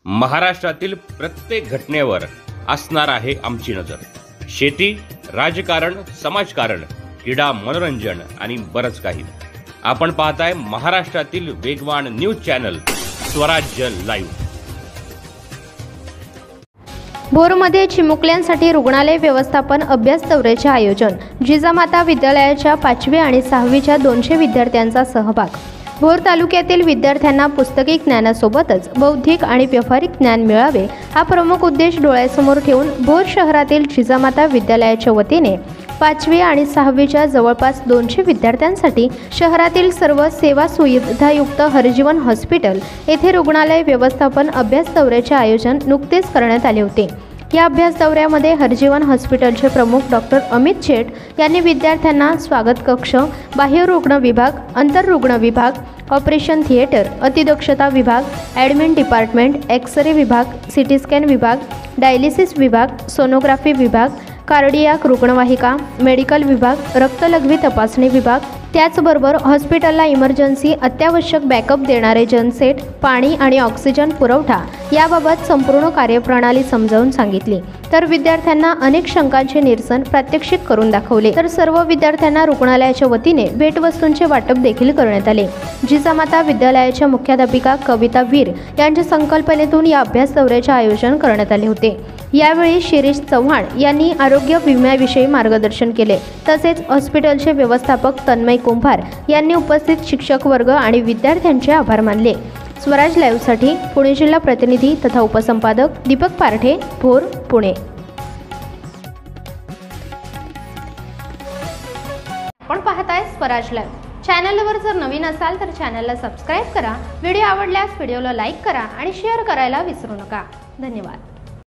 महाराष्ट्रातील प्रत्येक घटनेवर असणार आहे आमची नजर। शेती, राजकारण, समाजकारण, क्रीडा, मनोरंजन आणि बरंच काही। आपण पाहताय महाराष्ट्रातील वेगवान न्यूज चॅनल स्वराज्य लाईव्ह। भोरमध्ये चिमुकल्यांसाठी रुग्णालय व्यवस्थापन अभ्यास दौऱ्याचे आयोजन। जिजामाता विद्यालयाच्या 5वी आणि 6वीच्या 200 विद्यार्थ्यांचा सहभाग। भोर तालुक्यातील विद्यार्थ्यांना पुस्तकी ज्ञानासोबतच बौद्धिक आणि व्यावहारिक ज्ञान मिळावे हा प्रमुख उद्देश डोळ्यासमोर ठेवून भोर शहरातील जिजामाता विद्यालयाच्या वतीने 5वी आणि 6वीच्या जवळपास 200 विद्यार्थ्यांसाठी शहरातील सर्व सेवा सुविधायुक्त हरिजीवन हॉस्पिटल येथे रुग्णालय व्यवस्थापन अभ्यास दौऱ्याचे आयोजन नुकतेच करण्यात आले होते। या अभ्यास दौऱ्यामध्ये हरिजीवन हॉस्पिटलचे प्रमुख डॉक्टर अमित शेठ यांनी विद्यार्थ्यांना स्वागत कक्ष, बाह्य रुग्ण विभाग, आंतररुग्ण विभाग, ऑपरेशन थिएटर, अतिदक्षता विभाग, ॲडमिन डिपार्टमेंट, एक्स-रे विभाग, सिटी स्कॅन विभाग, डायलिसिस विभाग, सोनोग्राफी विभाग, कार्डियाक रुग्णवाहिका, मेडिकल विभाग, रक्तलघवी तपासणी विभाग, त्याचबरोबर हॉस्पिटलला इमर्जन्सी अत्यावश्यक बॅकअप देणारे जनसेट, पाणी आणि ऑक्सिजन पुरवठा याबाबत संपूर्ण कार्यप्रणाली समजावून सांगितली। तर विद्यार्थ्यांना अनेक शंकांचे निरसन प्रात्यक्षिक करून दाखवले। तर सर्व विद्यार्थ्यांना रुग्णालयाच्या वतीने भेटवस्तूंचे वाटप देखील करण्यात आले। जिजामाता विद्यालयाच्या मुख्याध्यापिका कविता वीर यांच्या संकल्पनेतून या अभ्यास दौऱ्याचे आयोजन करण्यात आले होते। यावेळी शिरीष चव्हाण यांनी आरोग्य विम्याविषयी मार्गदर्शन केले। तसेच हॉस्पिटलचे व्यवस्थापक तन्मय कुंभार यांनी उपस्थित शिक्षक वर्ग आणि विद्यार्थ्यांचे आभार मानले। स्वराज लाईव्हसाठी पुणे जिल्हा प्रतिनिधी तथा उपसंपादक दीपक पारठे, भोर, पुणे। आपण पाहताय स्वराज लाईव्ह। चॅनलवर जर नवीन असाल तर चॅनलला सबस्क्राइब करा। व्हिडिओ आवडल्यास व्हिडिओला लाईक करा आणि शेअर करायला विसरू नका। धन्यवाद।